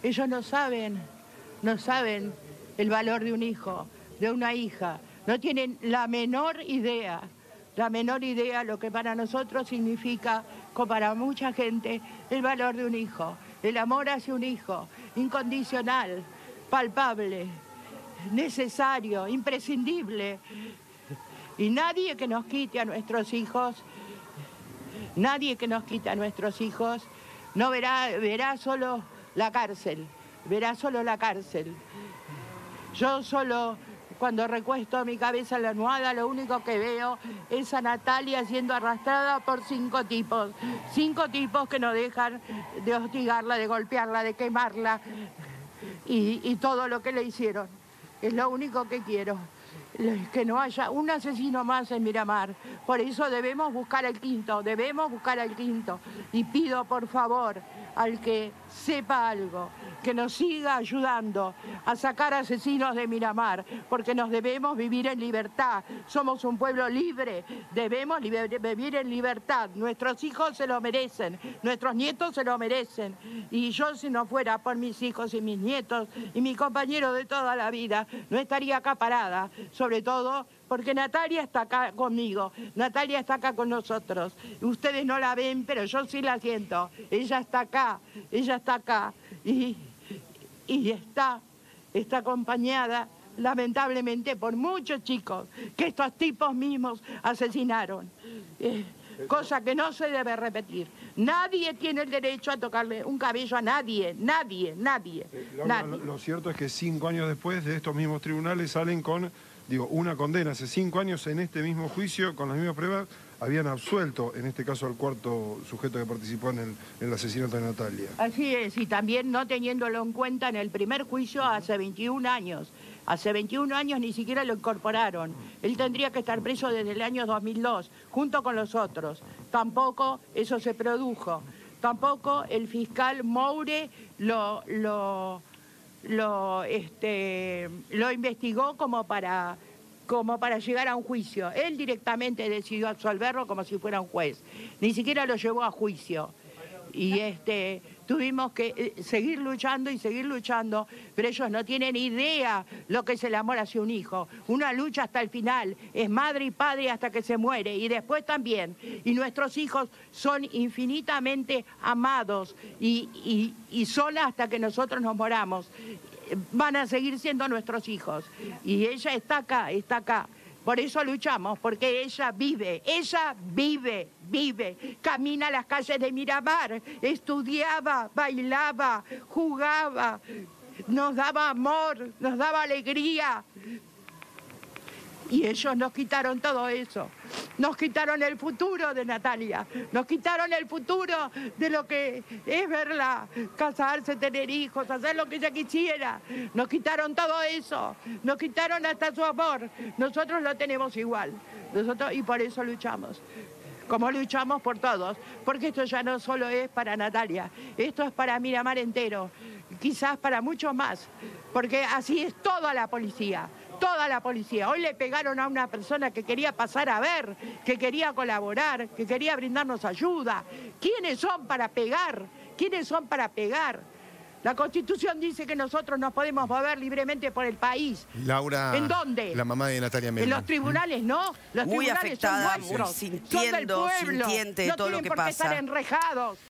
Ellos no saben el valor de un hijo, de una hija. No tienen la menor idea lo que para nosotros significa, como para mucha gente, el valor de un hijo, el amor hacia un hijo, incondicional, palpable, necesario, imprescindible. Y nadie que nos quite a nuestros hijos, no verá solo la cárcel, verá solo la cárcel. Yo solo, cuando recuesto mi cabeza en la almohada, lo único que veo es a Natalia siendo arrastrada por 5 tipos. 5 tipos que no dejan de hostigarla, de golpearla, de quemarla y todo lo que le hicieron. Es lo único que quiero, que no haya un asesino más en Miramar. Por eso debemos buscar al quinto, Y pido, por favor, al que sepa algo, que nos siga ayudando a sacar asesinos de Miramar, porque nos debemos vivir en libertad. Somos un pueblo libre, debemos vivir en libertad. Nuestros hijos se lo merecen, nuestros nietos se lo merecen. Y yo, si no fuera por mis hijos y mis nietos y mi compañero de toda la vida, no estaría acá parada, sobre todo porque Natalia está acá conmigo, Natalia está acá con nosotros. Ustedes no la ven, pero yo sí la siento. Ella está acá y está acompañada, lamentablemente, por muchos chicos que estos tipos mismos asesinaron. Cosa que no se debe repetir. Nadie tiene el derecho a tocarle un cabello a nadie. Lo cierto es que 5 años después de estos mismos tribunales salen con, una condena. Hace 5 años en este mismo juicio, con las mismas pruebas, habían absuelto, en este caso, al 4.º sujeto que participó en el asesinato de Natalia. Así es, y también no teniéndolo en cuenta en el primer juicio hace 21 años. Hace 21 años ni siquiera lo incorporaron. Él tendría que estar preso desde el año 2002, junto con los otros. Tampoco eso se produjo. Tampoco el fiscal Moure lo investigó como para llegar a un juicio. Él directamente decidió absolverlo como si fuera un juez. Ni siquiera lo llevó a juicio. Y tuvimos que seguir luchando, pero ellos no tienen idea lo que es el amor hacia un hijo. Una lucha hasta el final, es madre y padre hasta que se muere, y después también. Y nuestros hijos son infinitamente amados y son hasta que nosotros nos moramos. Van a seguir siendo nuestros hijos. Y ella está acá. Por eso luchamos, porque ella vive, camina a las calles de Miramar, estudiaba, bailaba, jugaba, nos daba amor, nos daba alegría. Y ellos nos quitaron todo eso. Nos quitaron el futuro de Natalia. Nos quitaron el futuro de lo que es verla casarse, tener hijos, hacer lo que ella quisiera. Nos quitaron todo eso. Nos quitaron hasta su amor. Nosotros lo tenemos igual. Y por eso luchamos. Como luchamos por todos. Porque esto ya no solo es para Natalia. Esto es para Miramar entero. Quizás para muchos más. Porque así es toda la policía. Toda la policía. Hoy le pegaron a una persona que quería pasar a ver, que quería colaborar, que quería brindarnos ayuda. ¿Quiénes son para pegar? La Constitución dice que nosotros nos podemos mover libremente por el país. Laura, ¿en dónde? La mamá de Natalia Melman. En los tribunales no. Los muy tribunales afectada, son nuestros, muy son del pueblo. sintiente de todo lo que No tienen por qué pasa. estar enrejados.